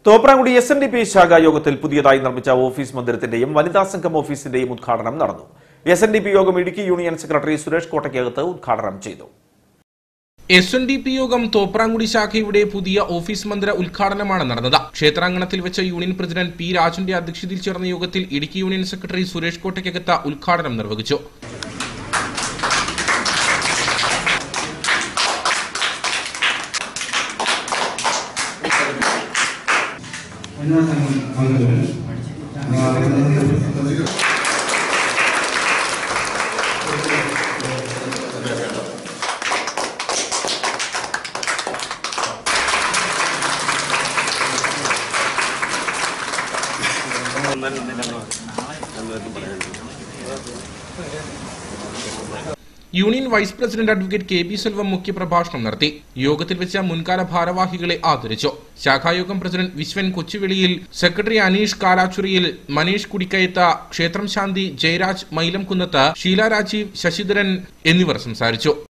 Thopramkudy SNDP ശാഖാ യോഗത്തിൽ പുതിയതായി നിർമ്മിച്ച ഓഫീസ് മന്ദിരത്തിന്റെയും വനിതാ സംഘം ഓഫീസിന്റെയും ഉദ്ഘാടനം നടന്നു. SNDP യോഗം ഇടുക്കി യൂണിയൻ സെക്രട്ടറി സുരേഷ് കോട്ടയ്ക്കകത്ത് ഉദ്ഘാടനം ചെയ്തു. SNDP യോഗം തോപ്രാംകുടി ശാഖയുടെ പുതിയ ഓഫീസ് മന്ദിര ഉദ്ഘാടനമാണ് നടന്നത്. ക്ഷേത്രാങ്കണത്തിൽ വെച്ച യൂണിയൻ പ്രസിഡന്റ് P. രാജന്റെ അധ്യക്ഷതയിൽ ചേർന്ന യോഗത്തിൽ ഇടുക്കി യൂണിയൻ സെക്രട്ടറി സുരേഷ് കോട്ടയ്ക്കകത്ത് ഉദ്ഘാടനം നിർവഹിച്ചു. Union vice president advocate KB Selvam മുഖ്യപ്രഭാഷണം നടത്തി. യോഗത്തിൽ വെച്ച മുൻകാല ഭാരവാഹികളെ ആദരിച്ചു. ശാഖായോഗം പ്രസിഡന്റ് വിശ്വൻ കൊച്ചുവിളിയിൽ, സെക്രട്ടറി അനീഷ് കാരാച്ചുറിയിൽ, മനീഷ് കുടിക്കയത്ത്, ക്ഷേത്രം ശാന്തി, ജയരാജ് മൈലംകുന്നത്ത്, ഷീല രാജീവ്, ശശിധരൻ എന്നിവർ സംസാരിച്ചു.